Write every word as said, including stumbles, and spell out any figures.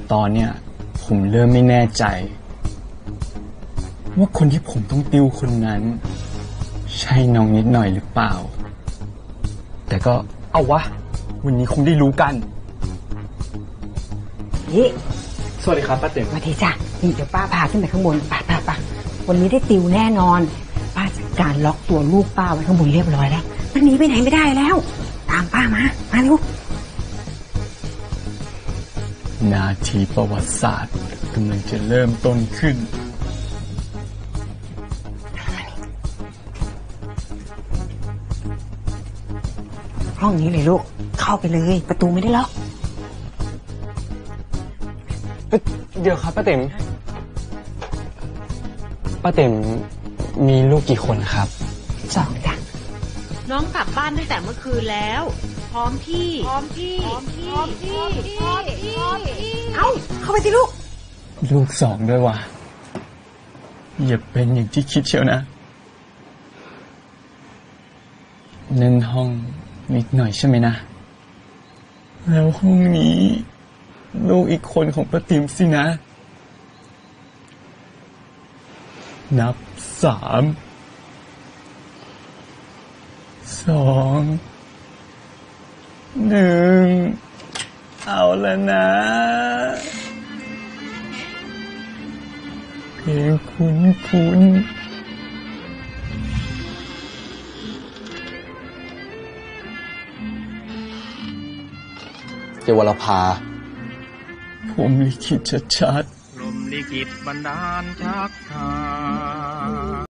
ตอนเนี้ยผมเริ่มไม่แน่ใจว่าคนที่ผมต้องติวคนนั้นใช่น้องนิดหน่อยหรือเปล่าแต่ก็เอาวะวันนี้คงได้รู้กันนี่สวัสดีครับป้าเต็มสวัสดีจ้ะนี่เดี๋ยวป้าพาขึ้นไปข้างบนป้าป้าป้าวันนี้ได้ติวแน่นอนป้าจัดการล็อกตัวลูกป้าไว้ข้างบนเรียบร้อยแล้วมันหนีไปไหนไม่ได้แล้วตามป้ามามาลูกนาทีประวัติศาสตร์กำลังจะเริ่มต้นขึ้นห้องนี้เลยลูกเข้าไปเลยประตูไม่ได้ล็อกเดี๋ยวครับป้าเต็มป้าเต็มมีลูกกี่คนครับสองจ้ะน้องกลับบ้านตั้งแต่เมื่อคืนแล้วพร้อมพี่พร้อมพี่พร้อมพี่พร้อมพี่พร้อมพี่เอ้าเข้าไปสิลูกลูกสองด้วยวะอย่าเป็นอย่างที่คิดเชียวนะเน้นห้องนิดหน่อยใช่ไหมนะแล้วห้องนี้ลูกอีกคนของป้าติ๋มสินะนับสามสองหนึ่งเอาแล้วนะเพลงคุ้นคุ้นเจวรภาผมลิขิตชัดลมลิขิตบันดาลชักทา